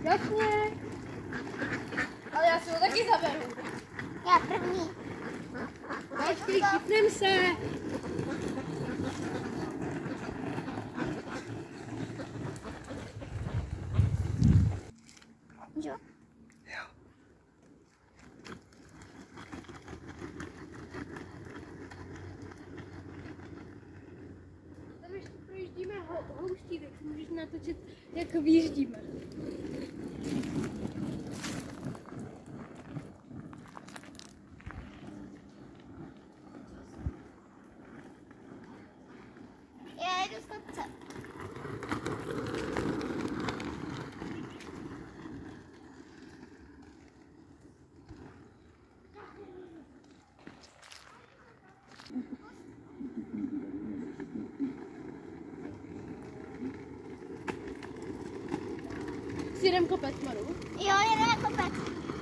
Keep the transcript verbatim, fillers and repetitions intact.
Jasně. Ale já si ho taky zaberu. Já první. Počkej, chytnem se. Jo. Jo. Tam ještě projíždíme ho, houští, tak si můžeš natočit, jak vyjíždíme. Já jdu z kopce. Si jdem kopec, Maru. Jo, jedeme kopec.